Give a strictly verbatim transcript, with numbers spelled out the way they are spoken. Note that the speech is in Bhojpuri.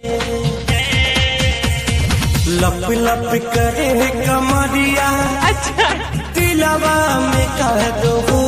लप लप करे कमरिया, अच्छा दिलवा में कह दो